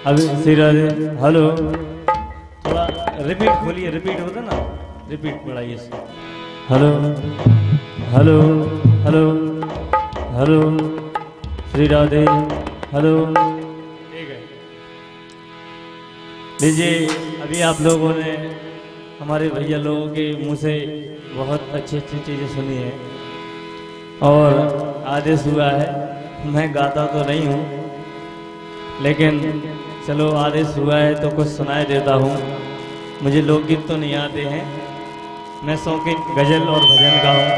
अभी श्री राधे। हेलो, थोड़ा रिपीट खोलिए, रिपीट होता ना, रिपीट बढ़ाइए। Hello hello hello hello, Shri Radhe. Hello, ठीक है। लीजिए, अभी आप लोगों ने हमारे भैया लोगों के मुंह से बहुत अच्छी अच्छी चीज़ें सुनी है और आदेश हुआ है। मैं गाता तो नहीं हूँ, लेकिन चलो आदेश हुआ है तो कुछ सुनाई देता हूँ। मुझे लोकगीत तो नहीं आते हैं, मैं शौकीन गजल और भजन का हूँ।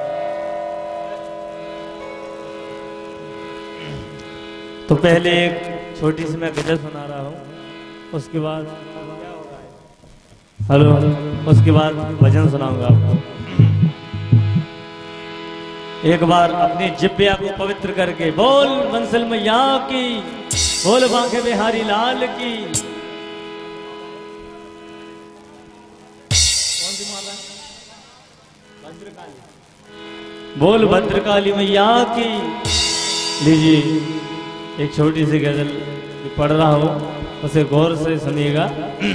तो पहले एक छोटी सी मैं गजल सुना रहा हूँ, उसके बाद हेलो, उसके बाद भजन सुनाऊंगा आपको। एक बार अपनी जिब्बिया को पवित्र करके बोल बंसल मैया की, बोल बांके बिहारी लाल की। कौन सी माला? भद्रकाली। बोल भद्रकाली मैया की। लीजिए, एक छोटी सी गजल पढ़ रहा हूँ, उसे गौर से सुनिएगा।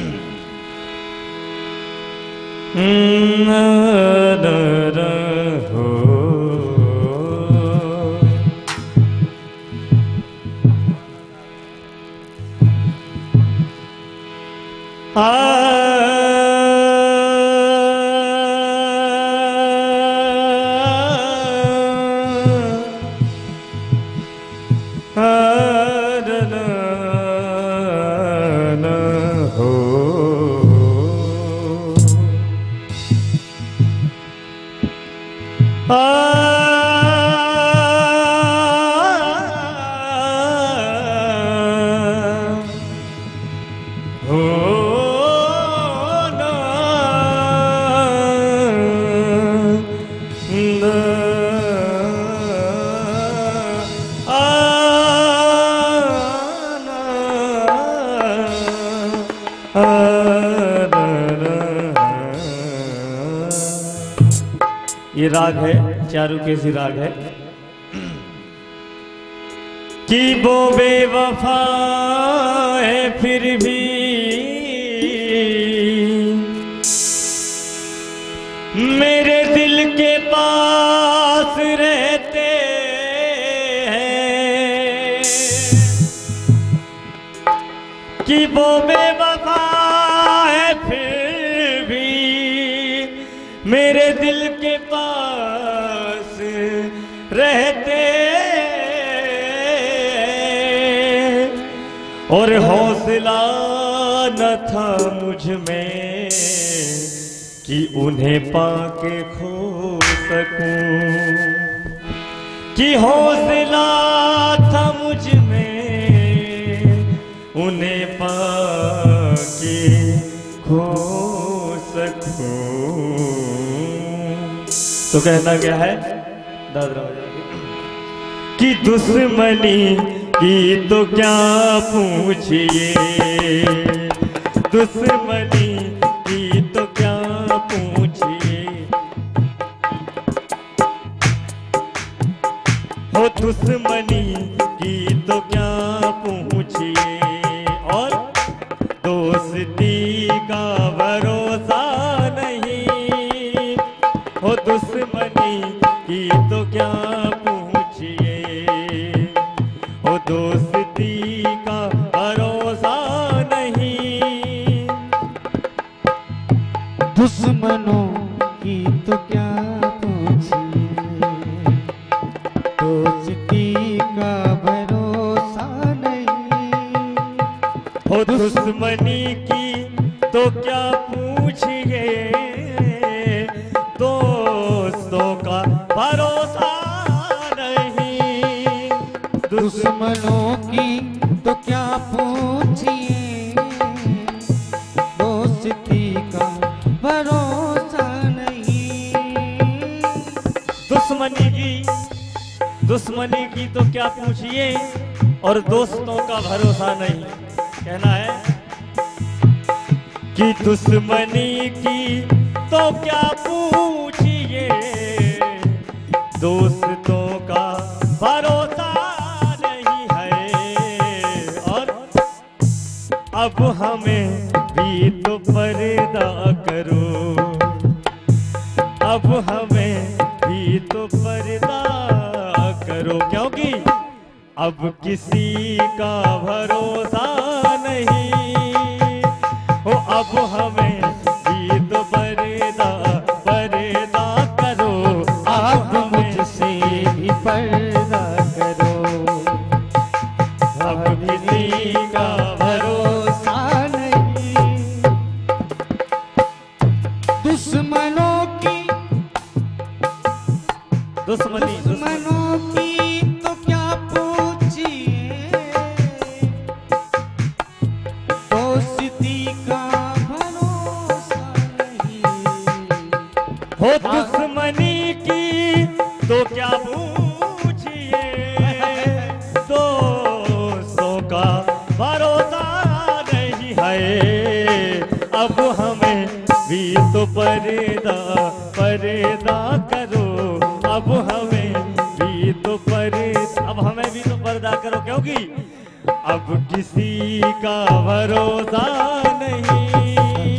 ये राग है, चारुकेशी राग है। कि वो बेवफा है फिर भी मेरे दिल के पास रहते हैं। कि वो बेवफा है फिर भी मेरे दिल के पास रहते और हौसला न था मुझ में कि उन्हें पाके खो सकूं। कि हौसला था मुझ में उन्हें पाके खो सकूं। तो कहना क्या है दादरा कि दुश्मनी की तो क्या पूछिए, दुश्मनी की तो क्या पूछिए। हो दुश्मनी की तो क्या पूछिए, और दोस्ती का भरोसा नहीं। हो दुश्मनी की तो क्या पूछिए, हो दोस्ती का भरोसा नहीं। दुश्मनों की तो क्या पूछिए, दोस्ती का भरोसा नहीं। हो दुश्मनी की तो क्या पूछिए, दोस्तों का भरोसा नहीं। दुश्मनों की तो क्या पूछिए, दोस्ती का भरोसा नहीं। दुश्मनी की तो क्या पूछिए और दोस्तों का भरोसा नहीं। कहना है कि दुश्मनी की तो क्या पूछिए, दोस्तों का भरोसा नहीं है। और अब हमें भी तो पर्दा करो, अब हमें भी तो पर्दा करो, क्योंकि अब किसी का भरोसा नहीं हो, अब हमें भी तो पर्दा करो, अब मुझसे भी पर्दा करो, अब किसी का भरोसा नहीं। दुश्मनों की दुश्मनों की तो क्या पूछिए, दोस्ती का भरोसा नहीं। हो दुश्मनी की तो क्या पूछिए, दोस्तों का भरोसा नहीं है, अब हमें भी तो पर्दा करो, अब हमें भी तो अब हमें भी तो पर्दा करो, क्योंकि अब किसी का भरोसा नहीं।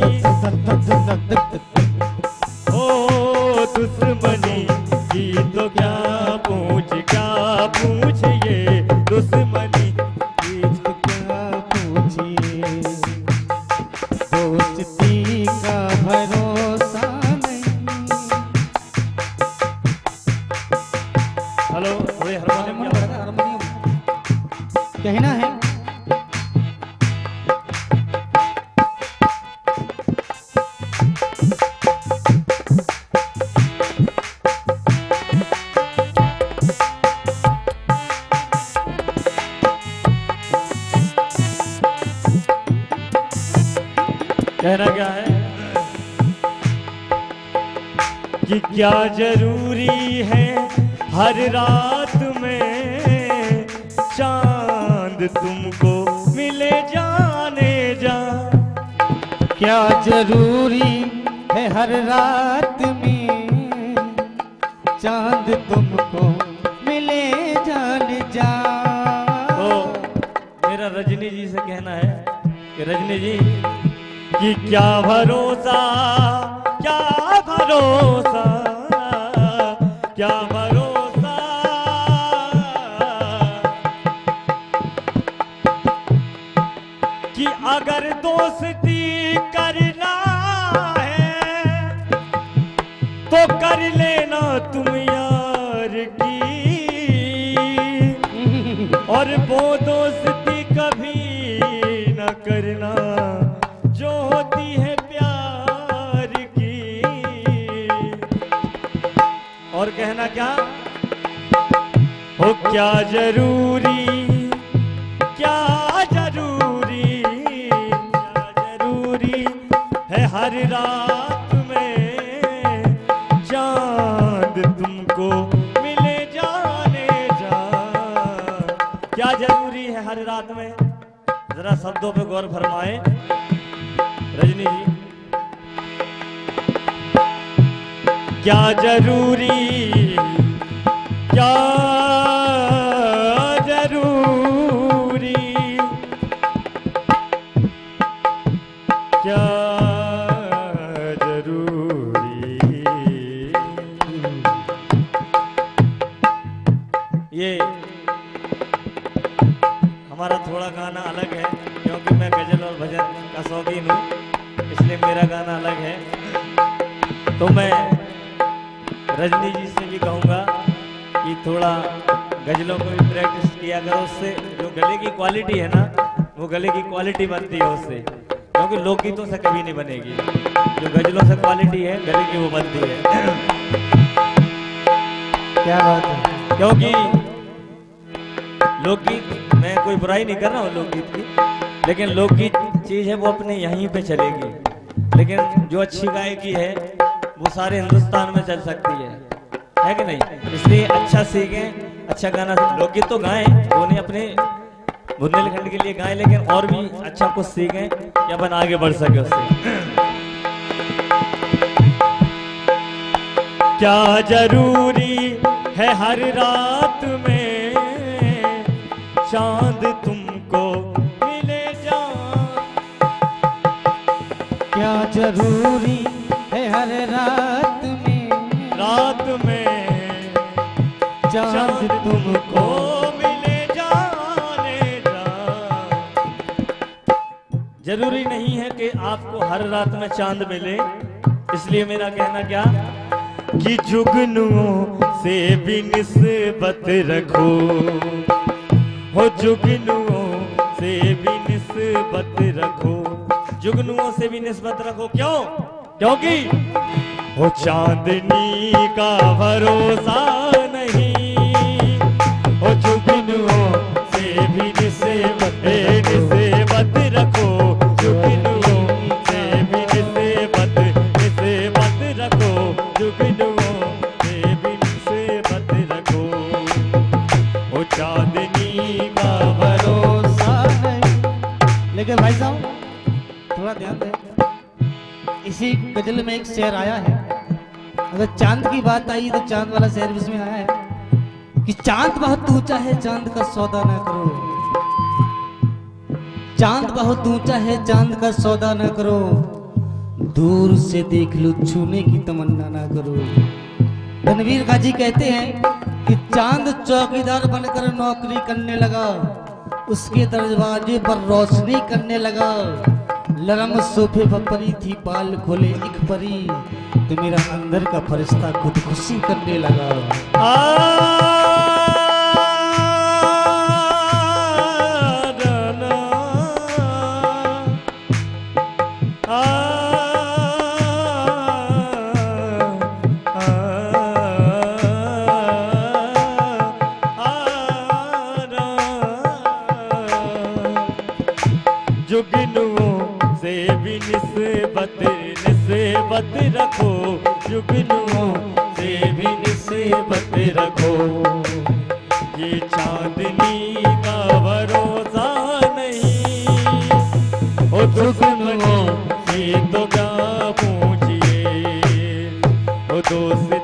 ओ दुश्मनी की तो क्या पूछिए, दुश्मनी की तो क्या पूछिए, दोस्ती का भरोसा नहीं। हेलो थोड़ी हारमोनियम क्या हारमोनियम कहना है। कहना क्या है कि क्या जरूरी है हर रात में चांद तुमको मिले जाने जा, क्या जरूरी है हर रात में चांद तुमको मिले जाने जा। तो मेरा रजनी जी से कहना है कि रजनी जी कि क्या भरोसा कि अगर दोस्ती करना है तो कर लेना तुम यार की, और वो दोस्ती कभी न करना जो होती है प्यार की। और कहना क्या हो, क्या जरूरी है हर रात में चांद तुमको मिले जाने जा। क्या जरूरी है हर रात में, जरा शब्दों पे गौर फरमाए रजनी जी। क्या जरूरी क्या जरूरी। ये हमारा थोड़ा गाना अलग है, क्योंकि मैं गजल और भजन का शौकीन हूँ, इसलिए मेरा गाना अलग है। तो मैं रजनी जी से भी कहूँगा कि थोड़ा गजलों को भी प्रैक्टिस किया करो, उससे जो गले की क्वालिटी है ना, वो गले की क्वालिटी बनती है उससे, क्योंकि लोकगीतों से कभी नहीं बनेगी। जो गजलों से क्वालिटी है गले की वो बनती है। क्या बात है। क्योंकि लोकगीत, मैं कोई बुराई नहीं कर रहा हूँ लोकगीत की, लेकिन लोकगीत चीज है वो अपने यहीं पे चलेगी, लेकिन जो अच्छी गायकी है वो सारे हिंदुस्तान में चल सकती है कि नहीं। इसलिए अच्छा सीखें, अच्छा गाना। लोकगीत तो गाएं, वो नहीं अपने बुंदेलखंड के लिए गाएं, लेकिन और भी अच्छा कुछ सीखें कि अपन आगे बढ़ सके उससे। क्या जरूरी है हर रात में चांद तुमको मिले जा, जरूरी है हर रात में चांद तुमको मिले जाने जा। जरूरी नहीं है कि आपको हर रात में चांद मिले, इसलिए मेरा कहना क्या कि जुगनुओं से भी निस्बत रखो, हो जुगनुओं से भी निस्बत रखो, जुगनुओं से भी निस्बत रखो। क्यों? क्योंकि वो चांदनी का भरोसा नहीं, वो जुगनुओं से भी निस्बत रखो, जुगनुओं से भी निस्बत रखो, जुगनुओं से भी निस्बत रखो, वो चांदनी का भरोसा नहीं। लेकिन भाई साहब थोड़ा ध्यान दें, इसी गजल में एक शेर आया है, अगर चांद की बात आई तो चांद वाला शेर भी उसमें आया है कि चांद बहुत ऊंचा है चांद का सौदा ना करो, चांद बहुत ऊंचा है चांद का सौदा ना करो, दूर से देख लो छूने की तमन्ना ना करो। रणवीर गाजी कहते हैं कि चांद चौकीदार बनकर नौकरी करने लगा, उसके दरवाजे पर रोशनी करने लगा, लरम सोफे पर परी थी बाल खोले एक परी, तो मेरा अंदर का फरिश्ता खुदकुशी करने लगा। जुगनुओं से भी निस्बत रखो, जुगनुओं से भी निस्बत रखो, ये चांदनी का भरोसा नहीं, ओ जुगनुओं से तो क्या पूछिए, ओ दोस्त